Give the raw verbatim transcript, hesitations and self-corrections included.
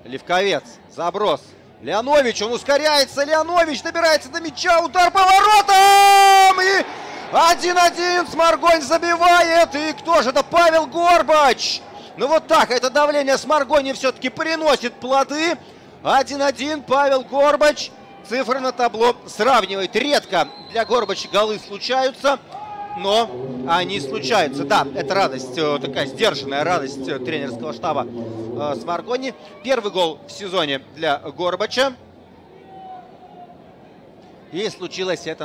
Левковец. Заброс. Леонович, он ускоряется. Леонович добирается до мяча. Удар по воротам. И один-один. Сморгонь забивает. И кто же это? Павел Горбач. Ну вот так. Это давление Сморгони все-таки приносит плоды. один-один. Павел Горбач. Цифры на табло сравнивает. Редко для Горбача голы случаются, но они случаются. Да, это радость, такая сдержанная радость тренерского штаба Сморгони. Первый гол в сезоне для Горбача. И случилось это